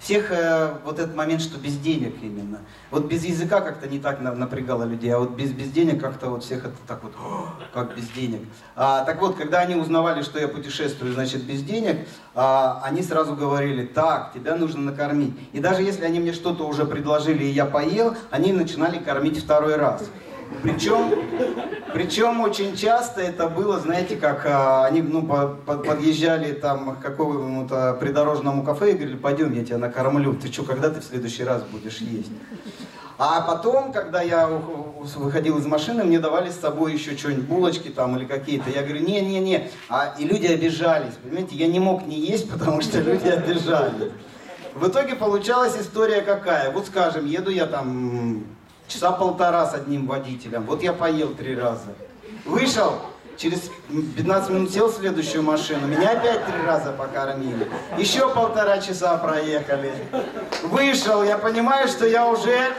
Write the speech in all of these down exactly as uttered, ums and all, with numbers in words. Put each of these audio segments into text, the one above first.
всех э, вот этот момент, что без денег именно. Вот без языка как-то не так напрягало людей, а вот без, без денег как-то вот всех это так вот, как без денег. А, так вот, когда они узнавали, что я путешествую, значит, без денег, а, они сразу говорили: так, тебя нужно накормить. И даже если они мне что-то уже предложили, и я поел, они начинали кормить второй раз. Причем, причем очень часто это было, знаете, как а, они ну, по, по, подъезжали там к какому-то придорожному кафе и говорили: пойдем, я тебя накормлю, ты что, когда ты в следующий раз будешь есть? А потом, когда я выходил из машины, мне давали с собой еще что-нибудь, булочки там или какие-то. Я говорю: не-не-не. А, и люди обижались, понимаете, я не мог не есть, потому что люди обижались. В итоге получалась история какая? Вот скажем, еду я там... часа полтора с одним водителем. Вот я поел три раза. Вышел, через пятнадцать минут сел в следующую машину. Меня опять три раза покормили. Еще полтора часа проехали. Вышел, я понимаю, что я уже...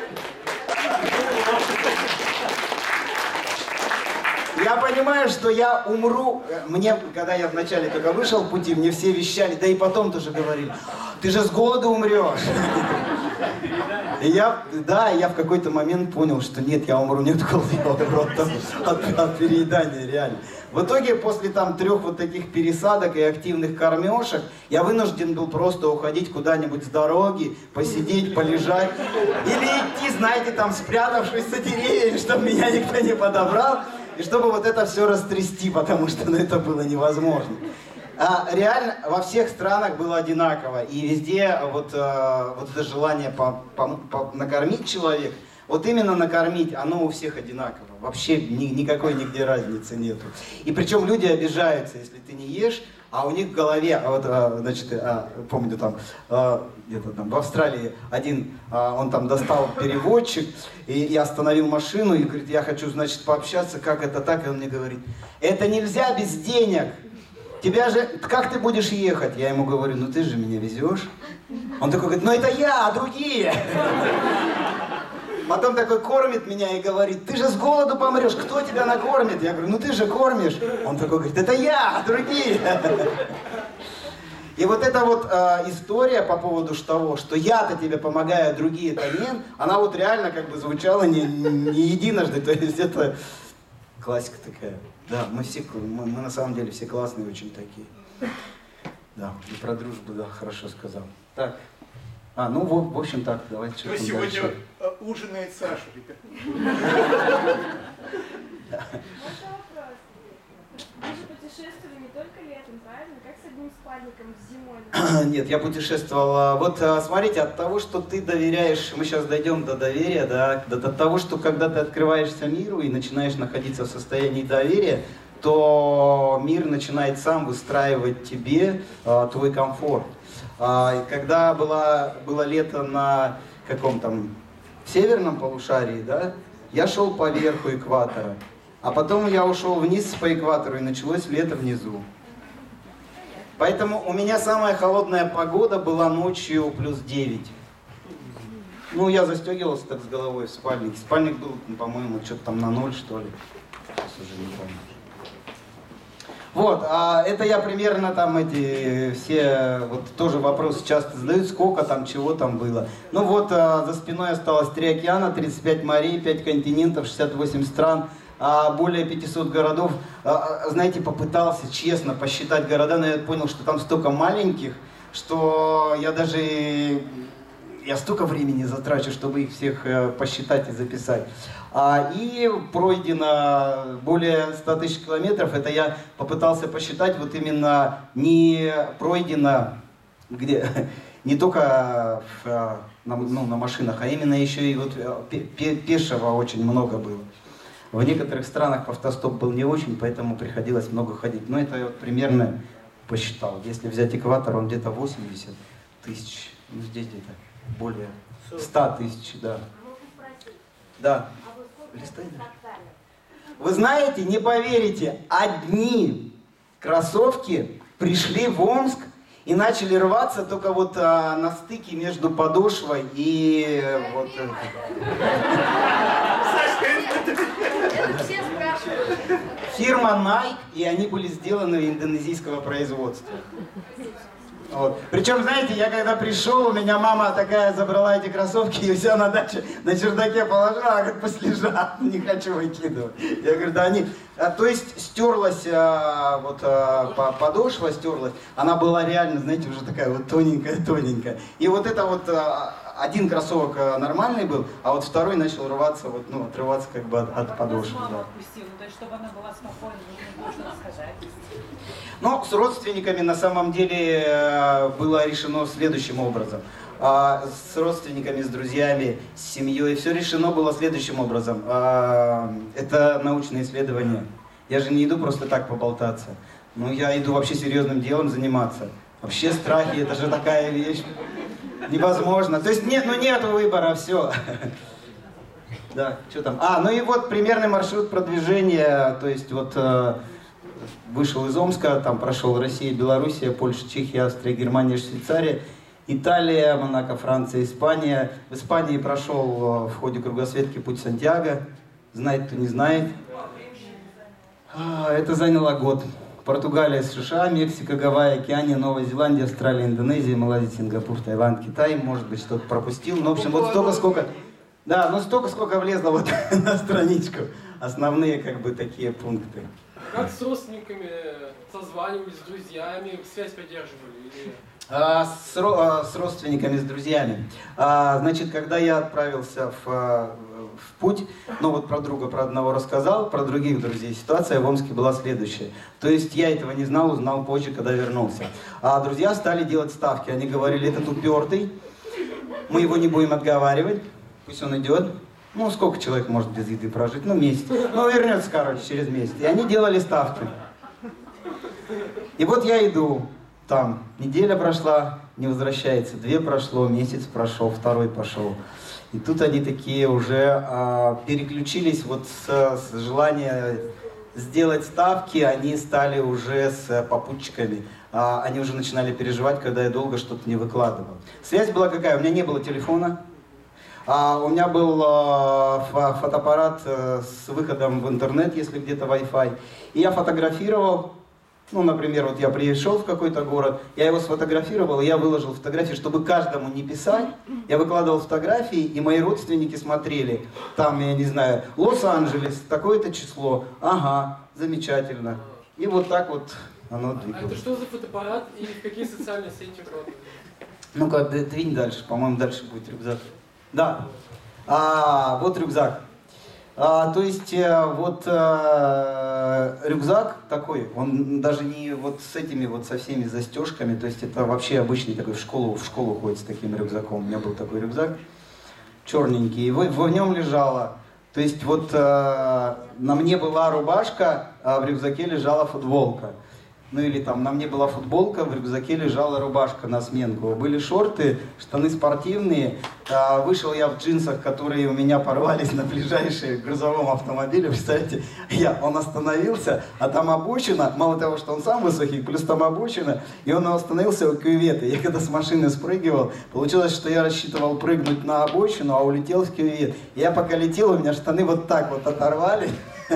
Я понимаю, что я умру. Мне, когда я вначале только вышел в пути, мне все вещали, да и потом тоже говорили: ты же с голоду умрешь. И я, да, я в какой-то момент понял, что нет, я умру не от голода, я умру от, от, от переедания, реально. В итоге, после там трех вот таких пересадок и активных кормежек, я вынужден был просто уходить куда-нибудь с дороги, посидеть, полежать. Или идти, знаете, там спрятавшись за деревьями, чтобы меня никто не подобрал. И чтобы вот это все растрясти, потому что ну, это было невозможно. А, реально во всех странах было одинаково. И везде вот, а, вот это желание по, по, по, накормить человека, вот именно накормить, оно у всех одинаково. Вообще ни, никакой нигде разницы нету. И причем люди обижаются, если ты не ешь, а у них в голове, а вот, а, значит, а, помню там, а, где-то там в Австралии один, а, он там достал переводчик, и я остановил машину и говорит: я хочу, значит, пообщаться, как это так, и он мне говорит: это нельзя без денег. Тебя же, как ты будешь ехать? Я ему говорю: ну ты же меня везешь. Он такой говорит: ну это я, а другие. Потом такой кормит меня и говорит: ты же с голоду помрешь, кто тебя накормит? Я говорю: ну ты же кормишь. Он такой говорит: это я, а другие. И вот эта вот э, история по поводу того, что я-то тебе помогаю, а другие-то нет, она вот реально как бы звучала не, не единожды, то есть это классика такая. Да, мы все, мы, мы на самом деле все классные очень такие. Да, и про дружбу, да, хорошо сказал. Так, а, ну в, в общем так, давайте что-то дальше. Кто сегодня ужинает Саша, ребят? Вы же путешествовали не только летом, правильно? Как с одним спальником зимой? Нет, я путешествовал. Вот смотрите, от того, что ты доверяешь, мы сейчас дойдем до доверия, да, до, до того, что когда ты открываешься миру и начинаешь находиться в состоянии доверия, то мир начинает сам выстраивать тебе а, твой комфорт. А, когда было, было лето на каком там северном полушарии, да, я шел по верху экватора. А потом я ушел вниз по экватору, и началось лето внизу. Поэтому у меня самая холодная погода была ночью плюс девять. Ну, я застегивался так с головой в спальник. Спальник был, по-моему, что-то там на ноль, что ли. Сейчас уже не помню. Вот, а это я примерно там эти все, вот тоже вопросы часто задают, сколько там, чего там было. Ну вот, а, за спиной осталось три океана, тридцать пять морей, пять континентов, шестьдесят восемь стран. Более пятисот городов. Знаете, попытался честно посчитать города, но я понял, что там столько маленьких, что я даже, я столько времени затрачу, чтобы их всех посчитать и записать. И пройдено более ста тысяч километров, это я попытался посчитать, вот именно не пройдено, где, не только в, на, ну, на машинах, а именно еще и вот пешего очень много было. В некоторых странах автостоп был не очень, поэтому приходилось много ходить. Но это я вот примерно посчитал. Если взять экватор, он где-то восемьдесят тысяч. Ну здесь где-то более ста тысяч, да. Да. Вы знаете, не поверите, одни кроссовки пришли в Омск и начали рваться только вот а, на стыке между подошвой и вот... Фирма Nike, и они были сделаны индонезийского производства. Вот. Причем, знаете, я когда пришел, у меня мама такая забрала эти кроссовки и все на даче на чердаке положила, а как пусть лежат, не хочу выкидывать. Я говорю, да они... А, то есть стерлась, а, вот а, подошва стерлась, она была реально, знаете, уже такая вот тоненькая-тоненькая. И вот это вот... А, один кроссовок нормальный был, а вот второй начал рваться, вот, ну, отрываться как бы от, от подошвы. Мама да. отпустила, то есть чтобы она была спокойна, нужно рассказать. Но с родственниками на самом деле было решено следующим образом. А с родственниками, с друзьями, с семьей все решено было следующим образом. А, это научные исследования. Я же не иду просто так поболтаться. Ну, я иду вообще серьезным делом заниматься. Вообще страхи, это же такая вещь. Невозможно. То есть нет, ну нету выбора, все. Да, что там? А, ну и вот примерный маршрут продвижения, то есть вот э, вышел из Омска, там прошел Россия, Белоруссия, Польша, Чехия, Австрия, Германия, Швейцария, Италия, Монако, Франция, Испания. В Испании прошел э, в ходе кругосветки путь Сантьяго. Знает, кто не знает. А, это заняло год. Португалия, США, Мексика, Гавайи, Океания, Новая Зеландия, Австралия, Индонезия, Малайзия, Сингапур, Таиланд, Китай. Может быть, что-то пропустил. Ну, в общем, вот столько, сколько... Да, ну столько, сколько влезло вот на страничку. Основные, как бы, такие пункты. Как с родственниками созванивались, с друзьями, связь поддерживали? Или... А, с, ро- с родственниками, с друзьями. А, значит, когда я отправился в, в путь, ну вот про друга, про одного рассказал, про других друзей. Ситуация в Омске была следующая. То есть я этого не знал, узнал позже, когда вернулся. А друзья стали делать ставки. Они говорили, этот упертый, мы его не будем отговаривать, пусть он идет. Ну, сколько человек может без еды прожить? Ну, месяц. Ну, вернется, короче, через месяц. И они делали ставки. И вот я иду. Там неделя прошла, не возвращается, две прошло, месяц прошел, второй пошел. И тут они такие уже а, переключились вот с, с желания сделать ставки, они стали уже с попутчиками. А, они уже начинали переживать, когда я долго что-то не выкладывал. Связь была какая? У меня не было телефона. А у меня был а, фо- фотоаппарат а, с выходом в интернет, если где-то Wi-Fi. И я фотографировал. Ну, например, вот я пришел в какой-то город, я его сфотографировал, и я выложил фотографии, чтобы каждому не писать. Я выкладывал фотографии, и мои родственники смотрели. Там, я не знаю, Лос-Анджелес, такое-то число. Ага, замечательно. И вот так вот оно двигалось. А это что за фотоаппарат и в какие социальные сети выкладывали? Ну-ка, двинь дальше, по-моему, дальше будет рюкзак. Да. А, вот рюкзак. А, то есть э, вот э, рюкзак такой, он даже не вот с этими вот со всеми застежками, то есть это вообще обычный такой, в школу в школу ходит с таким рюкзаком. У меня был такой рюкзак черненький, и в, в нем лежала, то есть вот э, на мне была рубашка, а в рюкзаке лежала футболка. Ну или там на мне была футболка, в рюкзаке лежала рубашка на сменку. Были шорты, штаны спортивные. А, вышел я в джинсах, которые у меня порвались на ближайшем грузовом автомобиле. Представляете, я, он остановился, а там обочина, мало того, что он сам высокий, плюс там обочина, и он остановился у кювета. Я когда с машины спрыгивал, получилось, что я рассчитывал прыгнуть на обочину, а улетел в кювет. Я пока летел, у меня штаны вот так вот оторвали.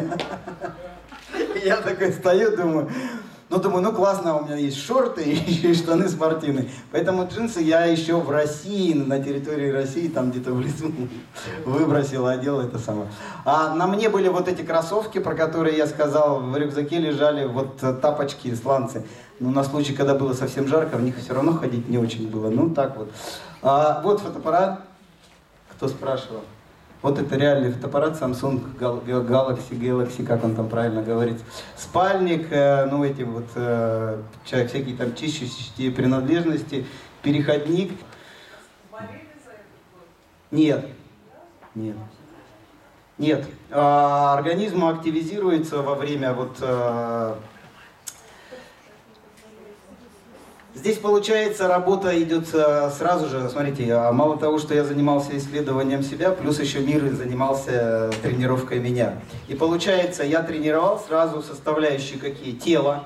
Я такой стою, думаю... Ну, думаю, ну классно, у меня есть шорты и штаны спортивные. Поэтому джинсы я еще в России, на территории России, там где-то в лесу выбросил, одел это самое. А на мне были вот эти кроссовки, про которые я сказал, в рюкзаке лежали вот тапочки, сланцы. Ну, на случай, когда было совсем жарко, в них все равно ходить не очень было. Ну, так вот. А, вот фотоаппарат. Кто спрашивал? Вот это реальный фотоаппарат Samsung Galaxy, Galaxy, как он там правильно говорит. Спальник, э, ну эти вот э, всякие там чистящие принадлежности, переходник. Нет, нет, нет. А, организм активизируется во время вот... Э, Здесь, получается, работа идет сразу же, смотрите, мало того, что я занимался исследованием себя, плюс еще мир занимался тренировкой меня. И получается, я тренировал сразу составляющие какие? Тело.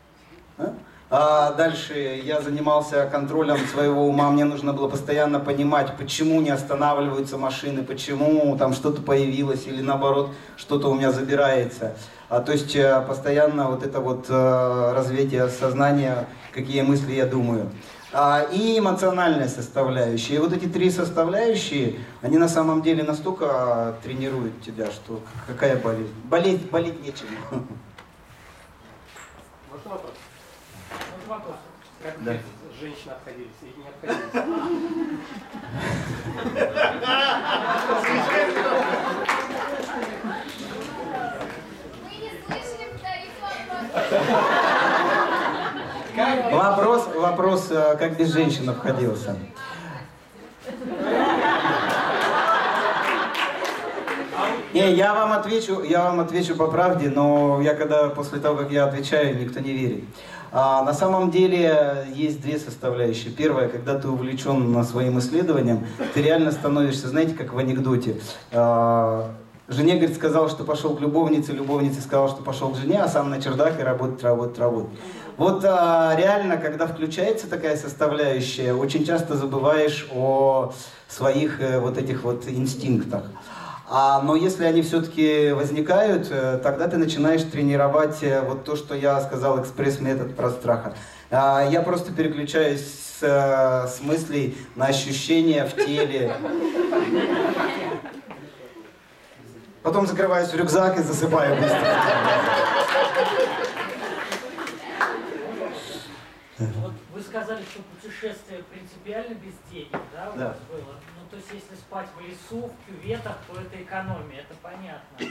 А дальше я занимался контролем своего ума, мне нужно было постоянно понимать, почему не останавливаются машины, почему там что-то появилось или наоборот, что-то у меня забирается. А, то есть постоянно вот это вот развитие сознания, какие мысли я думаю. а, и эмоциональная составляющая. И вот эти три составляющие, они на самом деле настолько тренируют тебя, что какая болезнь? Болеть, болеть нечем. Можно вопрос? Вот вопрос. Как Да. женщины обходились или не обходились? Мы не слышали, повторите вопрос. Вопрос, вопрос, а, как без женщин обходился. Не, я вам отвечу, я вам отвечу по правде, но я когда после того, как я отвечаю, никто не верит. А, на самом деле есть две составляющие. Первая, когда ты увлечен своим исследованием, ты реально становишься, знаете, как в анекдоте. А, жене, говорит, сказал, что пошел к любовнице, любовнице сказал, что пошел к жене, а сам на чердак и работать, работать, работать. Вот а, реально, когда включается такая составляющая, очень часто забываешь о своих э, вот этих вот инстинктах. А, но если они все-таки возникают, э, тогда ты начинаешь тренировать э, вот то, что я сказал, экспресс-метод про страха. А, я просто переключаюсь с, э, с мыслей на ощущения в теле. Потом закрываюсь в рюкзак и засыпаю быстро. Вот вы сказали, что путешествие принципиально без денег, да, у Да. вас было? Ну, то есть, если спать в лесу, в кюветах, то это экономия, это понятно.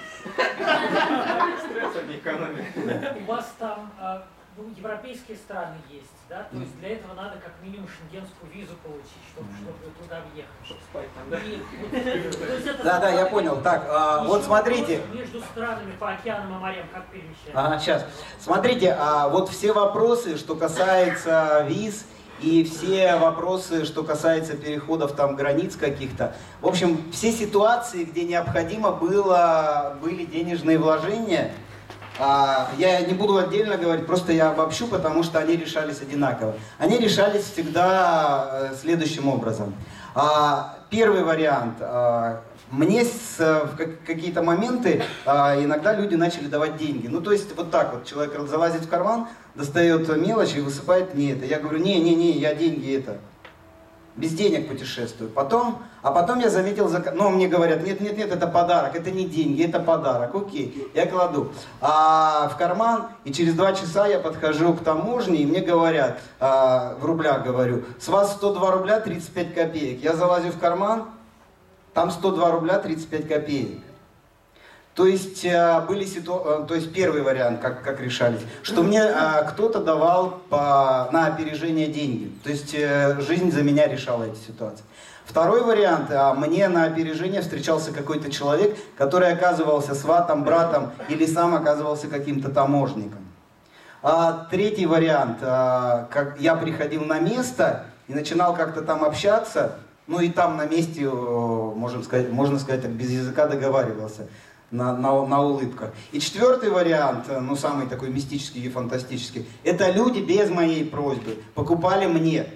Стресс, а не экономия. У вас там а, ну, европейские страны есть, да? То есть для этого надо как минимум шенгенскую визу получить, чтобы, чтобы туда въехать. Чтобы спать там, да? И вот, то есть это Да, да, я запрос- понял. Так, а, Еще вот смотрите. вопрос между странами по океанам и морям как перемещаться? Ага, сейчас. Смотрите, а вот все вопросы, что касается виз, и все вопросы, что касается переходов там границ каких-то. В общем, все ситуации, где необходимо было, были денежные вложения, а, я не буду отдельно говорить, просто я обобщу, потому что они решались одинаково. Они решались всегда э, следующим образом. А, первый вариант. А, мне с, в как- какие-то моменты а, иногда люди начали давать деньги. Ну, то есть вот так вот, человек залазит в карман, достает мелочь и высыпает мне это. Я говорю, не-не-не, я деньги это, без денег путешествую. Потом, а потом я заметил, зак- ну, мне говорят, нет-нет-нет, это подарок, это не деньги, это подарок, окей, я кладу а, в карман, и через два часа я подхожу к таможне, и мне говорят, а, в рублях говорю, с вас сто два рубля тридцать пять копеек. Я залазю в карман, там сто два рубля тридцать пять копеек. То есть э, были ситу... то есть первый вариант, как, как решались, что мне э, кто-то давал по... на опережение деньги. То есть э, жизнь за меня решала эти ситуации. Второй вариант, э, мне на опережение встречался какой-то человек, который оказывался сватом, братом или сам оказывался каким-то таможником. А третий вариант, э, как я приходил на место и начинал как-то там общаться, ну и там на месте, э, можем сказать, можно сказать, так, без языка договаривался. На, на, на улыбках. И четвертый вариант, ну самый такой мистический и фантастический, это люди без моей просьбы покупали мне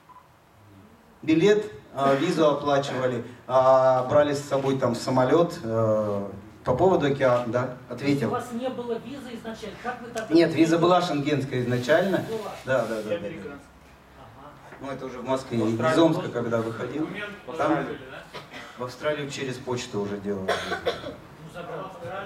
билет, э, визу оплачивали, э, брали с собой там в самолет. Э, по поводу океана, да, То есть ответил. у вас не было визы изначально? Как вы так... Нет, виза была шенгенская изначально. Была. Да, да, да. да, да. Ага. Ну это уже в Москве, из Омска, когда выходил. Там Австралию, да? в Австралию через почту уже делал. Ну, забрал.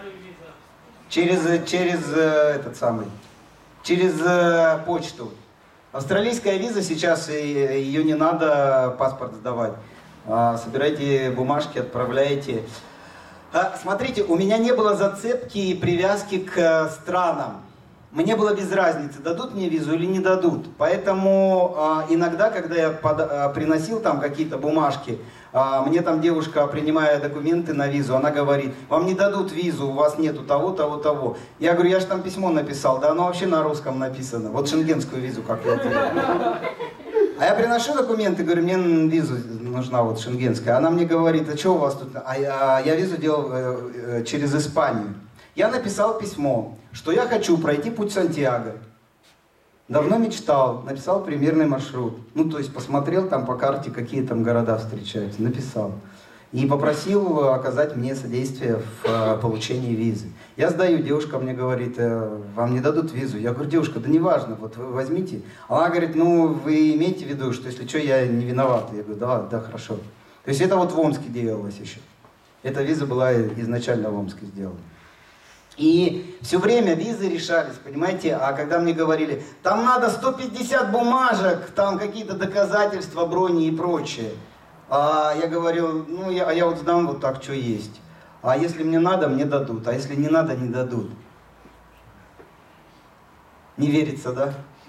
Через, через э, этот самый, через э, почту. Австралийская виза сейчас, и- ее не надо паспорт сдавать. А, собирайте бумажки, отправляете. А, смотрите, у меня не было зацепки и привязки к э, странам. Мне было без разницы, дадут мне визу или не дадут. Поэтому а, иногда, когда я пода- а, приносил там какие-то бумажки, а, мне там девушка, принимая документы на визу, она говорит, вам не дадут визу, у вас нету того, того, того. Я говорю, я же там письмо написал, да оно вообще на русском написано. Вот шенгенскую визу как я делаю. А я приношу документы, говорю, мне визу нужна вот шенгенская. Она мне говорит, а что у вас тут? А я, я визу делал э, э, через Испанию. Я написал письмо, что я хочу пройти путь Сантьяго. Давно мечтал, написал примерный маршрут. Ну, то есть посмотрел там по карте, какие там города встречаются, написал. и попросил оказать мне содействие в э, получении визы. Я сдаю, девушка мне говорит, э, вам не дадут визу. Я говорю, девушка, да неважно, вот вы возьмите. Она говорит, ну вы имеете в виду, что если что, я не виноват. Я говорю, да, да, хорошо. То есть это вот в Омске делалось еще. Эта виза была изначально в Омске сделана. И все время визы решались, понимаете, а когда мне говорили, там надо сто пятьдесят бумажек, там какие-то доказательства, брони и прочее. А я говорю, ну я, а я вот сдам вот так, что есть. А если мне надо, мне дадут, а если не надо, не дадут. Не верится, да?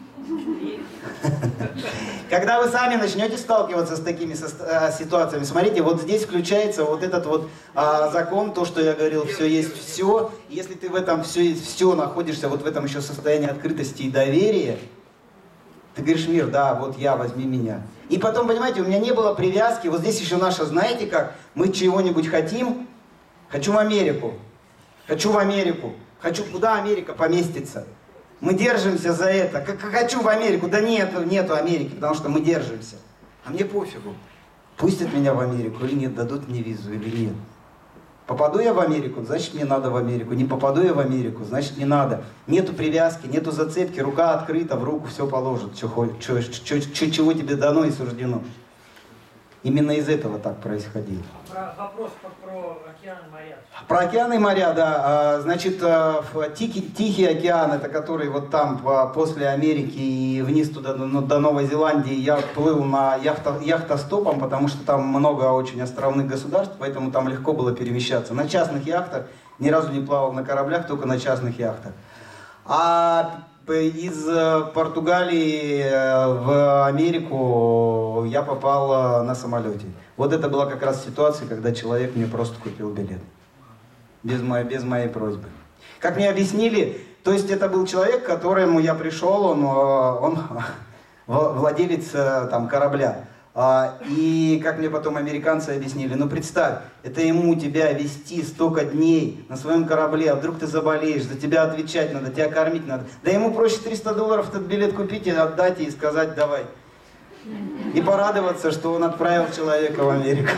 Когда вы сами начнете сталкиваться с такими ситуациями, смотрите, вот здесь включается вот этот вот а, закон, то, что я говорил, все есть все. Если ты в этом все есть все находишься, вот в этом еще состоянии открытости и доверия, ты говоришь, мир, да, вот я, возьми меня. И потом, понимаете, у меня не было привязки, вот здесь еще наша, знаете как, мы чего-нибудь хотим, хочу в Америку, хочу в Америку, хочу, куда Америка поместится. Мы держимся за это. Как хочу в Америку. Да нету, нету Америки, потому что мы держимся. А мне пофигу. Пустят меня в Америку или нет, дадут мне визу или нет. Попаду я в Америку, значит мне надо в Америку. Не попаду я в Америку, значит не надо. Нету привязки, нету зацепки, рука открыта, в руку все положат, что, что, что, что, чего тебе дано и суждено. Именно из этого так происходило. Про, вопрос про, про океаны и моря. Про океаны и моря, да. Значит, Тихий, Тихий океан, это который вот там после Америки и вниз туда до Новой Зеландии, я плыл на яхта, яхтостопом, потому что там много очень островных государств, поэтому там легко было перемещаться. На частных яхтах, ни разу не плавал на кораблях, только на частных яхтах. А из Португалии в Америку я попал на самолете. Вот это была как раз ситуация, когда человек мне просто купил билет. Без моей, без моей просьбы. Как мне объяснили, то есть это был человек, к которому я пришел, он, он владелец там, корабля. И как мне потом американцы объяснили, ну представь, это ему тебя вести столько дней на своем корабле, а вдруг ты заболеешь, за тебя отвечать надо, тебя кормить надо. Да ему проще триста долларов этот билет купить и отдать и сказать давай. И порадоваться, что он отправил человека в Америку.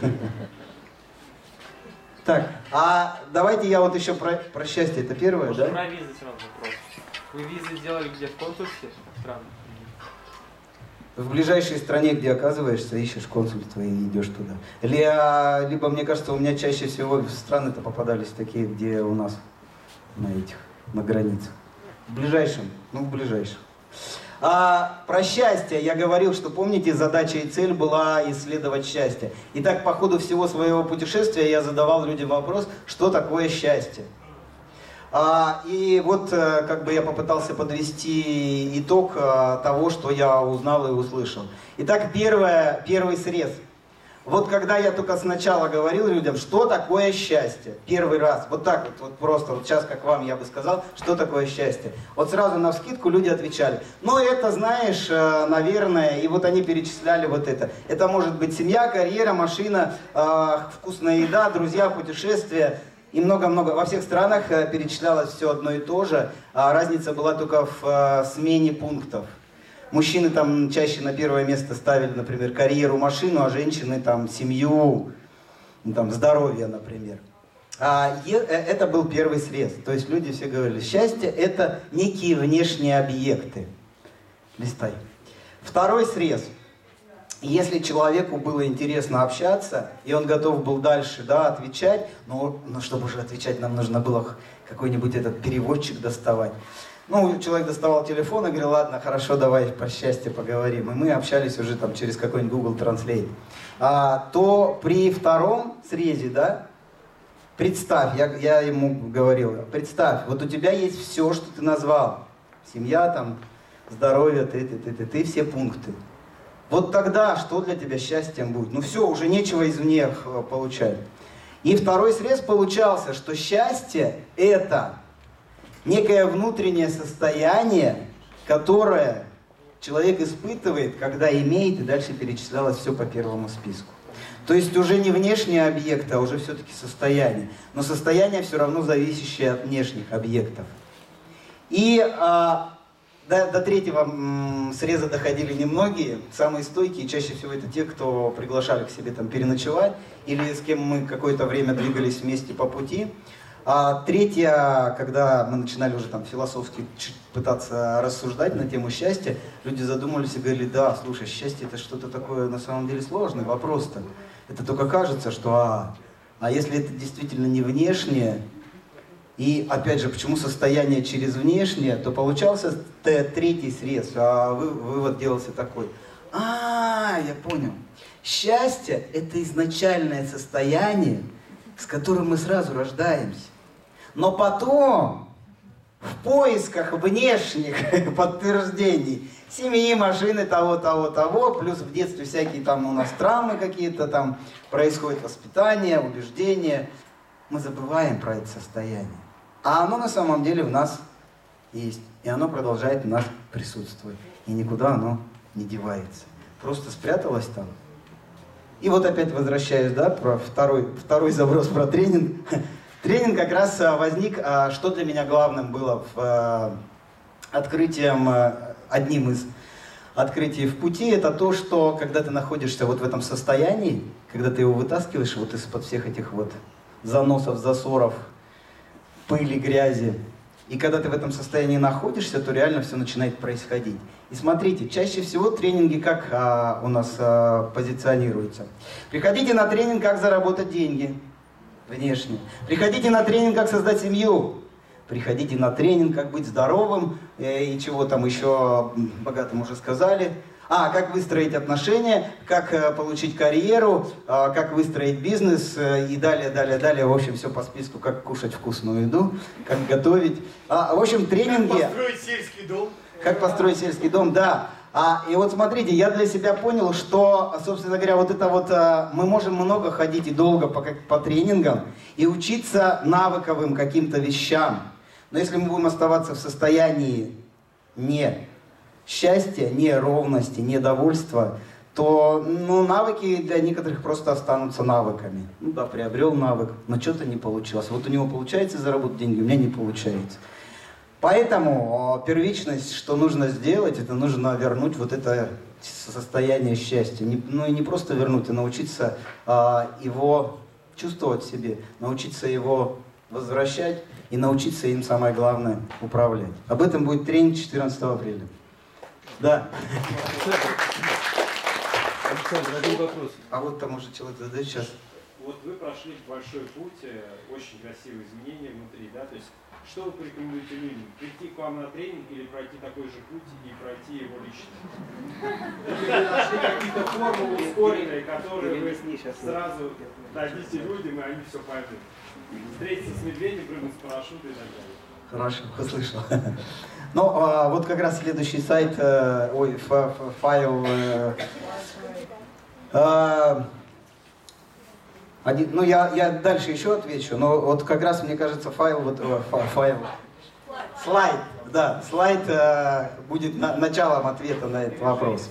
Так, а давайте я вот еще про, про счастье, это первое, Может, да? про визы сразу вопрос. Вы визы делали где, в консульстве стран? В ближайшей стране, где оказываешься, ищешь консульство и идешь туда. Либо, либо мне кажется, у меня чаще всего страны-то попадались такие, где у нас на этих, на границах. В ближайшем, ну в ближайшем. А про счастье я говорил, что, помните, задача и цель была исследовать счастье. И так по ходу всего своего путешествия я задавал людям вопрос, что такое счастье. А, и вот как бы я попытался подвести итог а, того, что я узнал и услышал. Итак, первое, первый срез. Вот когда я только сначала говорил людям, что такое счастье, первый раз, вот так вот, вот просто, вот сейчас как вам я бы сказал, что такое счастье. Вот сразу навскидку люди отвечали, ну это знаешь, наверное, и вот они перечисляли вот это. Это может быть семья, карьера, машина, вкусная еда, друзья, путешествия. И много-много, во всех странах перечислялось все одно и то же, а разница была только в смене пунктов. Мужчины там чаще на первое место ставили, например, карьеру, машину, а женщины там семью, ну, там здоровье, например. А это был первый срез. То есть люди все говорили, счастье это некие внешние объекты. Листай. Второй срез. Если человеку было интересно общаться, и он готов был дальше, да, отвечать, но, но чтобы уже отвечать, нам нужно было какой-нибудь этот переводчик доставать. Ну, человек доставал телефон и говорил, ладно, хорошо, давай про счастье поговорим. И мы общались уже там через какой-нибудь Google Translate. А, то при втором срезе, да, представь, я, я ему говорил, представь, вот у тебя есть все, что ты назвал. Семья, там, здоровье, ты, ты, ты, ты, ты, все пункты. Вот тогда что для тебя счастьем будет? Ну все, уже нечего извне получать. И второй срез получался, что счастье это некое внутреннее состояние, которое человек испытывает, когда имеет, и дальше перечислялось все по первому списку. То есть уже не внешние объекты, а уже все-таки состояние. Но состояние все равно зависящее от внешних объектов. И а, до, до третьего м, среза доходили немногие. Самые стойкие чаще всего это те, кто приглашали к себе там переночевать или с кем мы какое-то время двигались вместе по пути. А третье, когда мы начинали уже там философски пытаться рассуждать на тему счастья, люди задумались и говорили: да, слушай, счастье это что-то такое на самом деле сложный вопрос-то. Это только кажется, что а, а если это действительно не внешнее, и опять же, почему состояние через внешнее, то получался третий срез, а вы, вывод делался такой: а, я понял, счастье это изначальное состояние, с которым мы сразу рождаемся. Но потом, в поисках внешних подтверждений, семьи, машины, того, того, того, плюс в детстве всякие там у нас травмы какие-то, там происходит воспитание, убеждения, мы забываем про это состояние. А оно на самом деле в нас есть, и оно продолжает в нас присутствовать, и никуда оно не девается. Просто спряталось там. И вот опять возвращаюсь, да, про второй, второй заброс про тренинг. Тренинг как раз возник, что для меня главным было в открытием, одним из открытий в пути, это то, что когда ты находишься вот в этом состоянии, когда ты его вытаскиваешь вот из-под всех этих вот заносов, засоров, пыли, грязи, и когда ты в этом состоянии находишься, то реально все начинает происходить. И смотрите, чаще всего тренинги как а, у нас а, позиционируются. Приходите на тренинг «Как заработать деньги» внешне. Приходите на тренинг «Как создать семью». Приходите на тренинг «Как быть здоровым» э, и чего там еще богатым уже сказали. А, как выстроить отношения, как э, получить карьеру, э, как выстроить бизнес э, и далее, далее, далее. В общем, все по списку, как кушать вкусную еду, как готовить. А, в общем, тренинги... Как построить сельский дом. Как построить сельский дом, да. А, и вот смотрите, я для себя понял, что, собственно говоря, вот это вот, а, мы можем много ходить и долго по, как, по тренингам и учиться навыковым каким-то вещам. Но если мы будем оставаться в состоянии не счастья, не ровности, не довольства, то ну, навыки для некоторых просто останутся навыками. Ну да, приобрел навык, но что-то не получилось. Вот у него получается заработать деньги, у меня не получается. Поэтому первичность, что нужно сделать, это нужно вернуть вот это состояние счастья. Не, ну и не просто вернуть, а научиться а, его чувствовать в себе, научиться его возвращать и научиться им, самое главное, управлять. Об этом будет тренинг четырнадцатого апреля. Да. Александр, один вопрос. А вот там уже человек задает сейчас. Вот вы прошли большой путь, очень красивые изменения внутри, да, то есть что вы порекомендуете людям? Прийти к вам на тренинг или пройти такой же путь и пройти его лично? Или вы нашли какие-то формулы ускоренные, которые вы сразу дадите людям, и они все поймут? Встретиться с медведем, прыгнуть с парашюта и так далее. Хорошо, услышал. Ну, а, вот как раз следующий сайт, э, ой, ф, ф, файл... Э, э, один, ну, я, я дальше еще отвечу, но вот как раз, мне кажется, файл, вот, э, файл, слайд, да, слайд э, будет на, началом ответа на этот вопрос.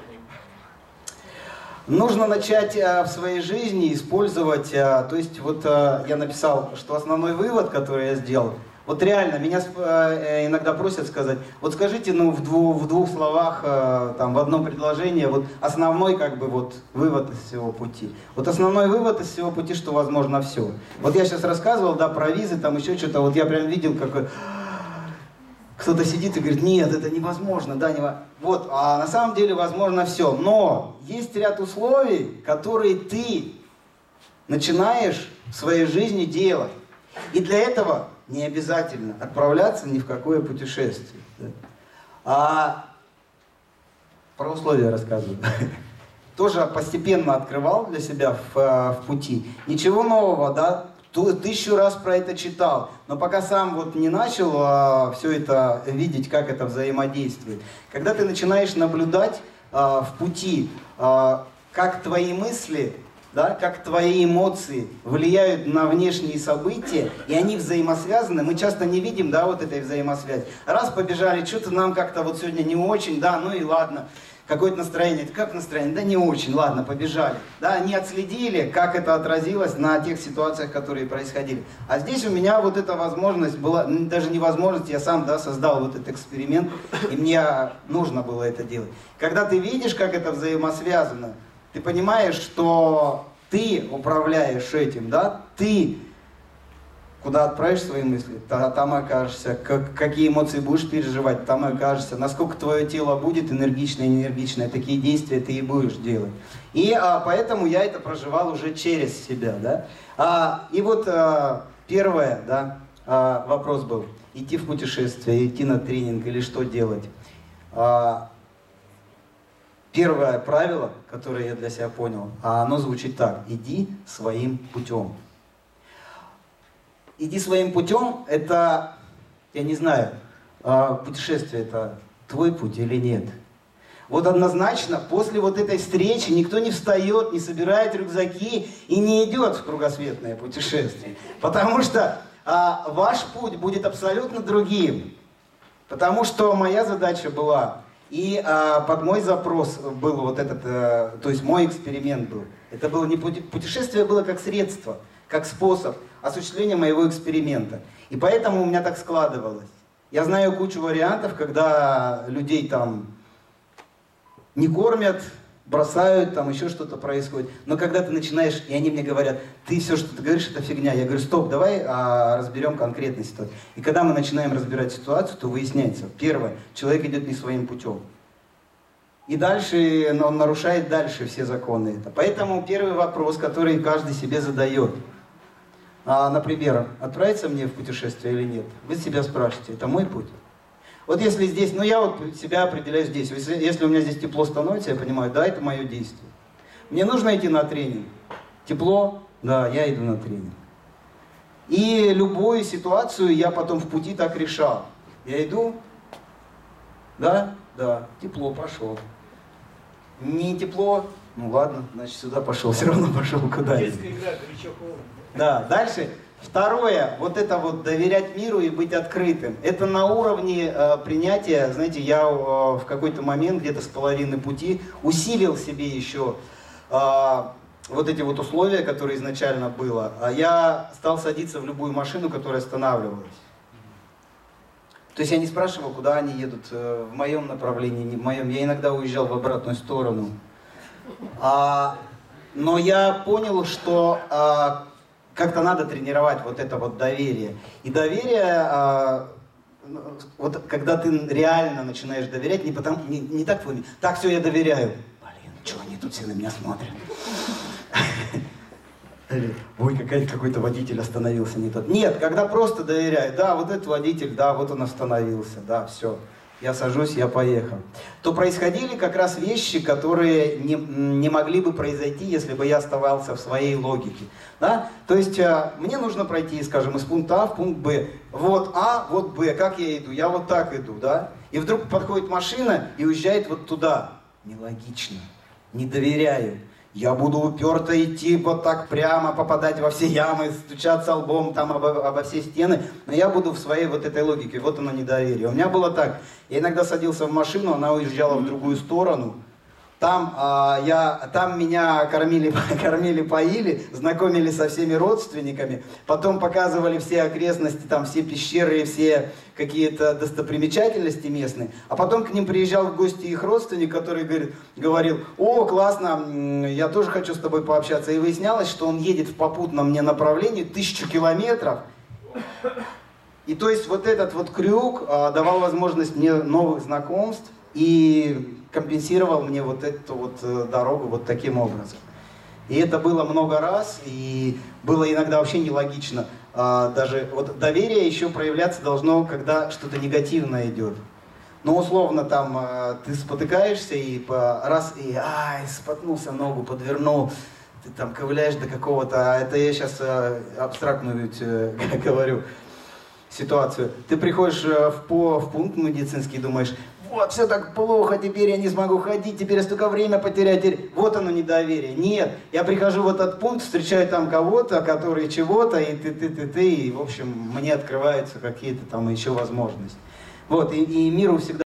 Нужно начать э, в своей жизни использовать, э, то есть вот э, я написал, что основной вывод, который я сделал, вот реально, меня э, иногда просят сказать, вот скажите, ну, в, дву, в двух словах, э, там, в одном предложении, вот основной, как бы, вот, вывод из всего пути. Вот основной вывод из всего пути, что возможно все. Вот я сейчас рассказывал, да, про визы, там, еще что-то, вот я прям видел, как кто-то сидит и говорит, нет, это невозможно, да, невозможно. Вот, а на самом деле возможно все. Но есть ряд условий, которые ты начинаешь в своей жизни делать. И для этого не обязательно отправляться ни в какое путешествие. Да? А про условия рассказываю. Тоже постепенно открывал для себя в, в пути. Ничего нового, да, тысячу раз про это читал. Но пока сам вот не начал а, все это видеть, как это взаимодействует. Когда ты начинаешь наблюдать а, в пути, а, как твои мысли... Да, как твои эмоции влияют на внешние события, и они взаимосвязаны. Мы часто не видим, да, вот этой взаимосвязи. Раз побежали, что-то нам как-то вот сегодня не очень, да, ну и ладно. какое-то настроение. Как настроение? Да не очень, ладно, побежали. Да, они отследили, как это отразилось на тех ситуациях, которые происходили. А здесь у меня вот эта возможность была, даже не возможность, я сам, да, создал вот этот эксперимент, и мне нужно было это делать. Когда ты видишь, как это взаимосвязано, ты понимаешь, что ты управляешь этим, да, ты куда отправишь свои мысли, там окажешься, как, какие эмоции будешь переживать, там окажешься, насколько твое тело будет энергичное, энергичное, такие действия ты и будешь делать. И а, поэтому я это проживал уже через себя, да. А, и вот а, первое, да, а, вопрос был, идти в путешествие, идти на тренинг или что делать. А, первое правило, которое я для себя понял, оно звучит так: иди своим путем. Иди своим путем, это, я не знаю, путешествие это твой путь или нет. Вот однозначно, после вот этой встречи никто не встает, не собирает рюкзаки и не идет в кругосветное путешествие. Потому что а, ваш путь будет абсолютно другим. Потому что моя задача была, и а, под мой запрос был вот этот, а, то есть мой эксперимент был. Это было не пути, путешествие было как средство, как способ осуществления моего эксперимента. И поэтому у меня так складывалось. Я знаю кучу вариантов, когда людей там не кормят, бросают, там еще что-то происходит. Но когда ты начинаешь, и они мне говорят, ты все, что ты говоришь, это фигня. Я говорю, стоп, давай а, разберем конкретную ситуацию. И когда мы начинаем разбирать ситуацию, то выясняется, первое, человек идет не своим путем. И дальше, но он нарушает дальше все законы. Это. Поэтому первый вопрос, который каждый себе задает. А, например, отправиться мне в путешествие или нет? Вы себя спрашиваете, это мой путь? Вот если здесь, ну я вот себя определяю здесь. Если, если у меня здесь тепло становится, я понимаю, да, это мое действие. Мне нужно идти на тренинг. Тепло? Да, я иду на тренинг. И любую ситуацию я потом в пути так решал. Я иду, да, да, тепло, пошел. Не тепло, ну ладно, значит сюда пошел, все равно пошел куда-то. Детская игра, горячо-холодно. Да, дальше. Второе, вот это вот доверять миру и быть открытым. Это на уровне э, принятия, знаете, я э, в какой-то момент, где-то с половины пути, усилил себе еще э, вот эти вот условия, которые изначально было. А я стал садиться в любую машину, которая останавливалась. То есть я не спрашивал, куда они едут, э, в моем направлении, не в моем. Я иногда уезжал в обратную сторону. А, но я понял, что... Э, как-то надо тренировать вот это вот доверие. И доверие, а, вот когда ты реально начинаешь доверять, не, потому, не, не так, так все, я доверяю. Блин, что они тут все на меня смотрят? Ой, какой-то водитель остановился не тот. Нет, когда просто доверяю, да, вот этот водитель, да, вот он остановился, да, все. Я сажусь, я поехал. То происходили как раз вещи, которые не, не могли бы произойти, если бы я оставался в своей логике. Да? То есть а, мне нужно пройти, скажем, из пункта А в пункт Б. Вот А, вот Б. Как я иду? Я вот так иду, да? И вдруг подходит машина и уезжает вот туда. Нелогично. Не доверяю. Я буду уперто идти вот так прямо, попадать во все ямы, стучаться лбом там обо, обо все стены. Но я буду в своей вот этой логике. Вот оно недоверие. У меня было так. Я иногда садился в машину, она уезжала в другую сторону. Там, а, я, там меня кормили, кормили, поили, знакомили со всеми родственниками. Потом показывали все окрестности, там все пещеры, все какие-то достопримечательности местные. А потом к ним приезжал в гости их родственник, который говорит, говорил, о, классно, я тоже хочу с тобой пообщаться. И выяснялось, что он едет в попутном мне направлении тысячу километров. И то есть вот этот вот крюк а, давал возможность мне новых знакомств и компенсировал мне вот эту вот э, дорогу вот таким образом. И это было много раз, и было иногда вообще нелогично. А, даже вот доверие еще проявляться должно, когда что-то негативное идет. Ну, условно, там а, ты спотыкаешься, и по, раз, и ай, споткнулся, ногу подвернул, ты там ковыляешь до какого-то, а это я сейчас а, абстрактную э, говорю ситуацию. Ты приходишь в, по, в пункт медицинский и думаешь, вот, все так плохо, теперь я не смогу ходить, теперь я столько время потеряю, теперь... вот оно недоверие. Нет, я прихожу в этот пункт, встречаю там кого-то, который чего-то, и ты-ты-ты-ты, и, в общем, мне открываются какие-то там еще возможности. Вот, и, и миру всегда...